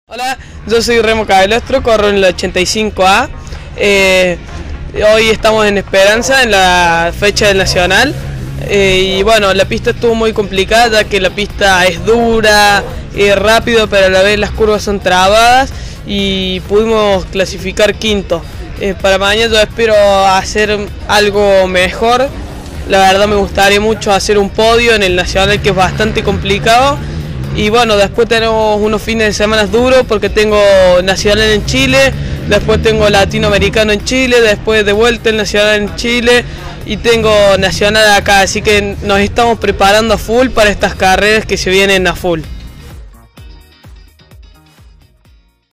Hola, yo soy Remo Cabelostro, corro en el 85A. Hoy estamos en Esperanza, en la fecha del Nacional. Y bueno, la pista estuvo muy complicada, ya que la pista es dura, rápido, pero a la vez las curvas son trabadas y pudimos clasificar quinto. Para mañana yo espero hacer algo mejor. La verdad me gustaría mucho hacer un podio en el Nacional, que es bastante complicado. Y bueno, después tenemos unos fines de semana duros porque tengo Nacional en Chile, después tengo Latinoamericano en Chile, después de vuelta el Nacional en Chile y tengo Nacional acá, así que nos estamos preparando a full para estas carreras que se vienen a full.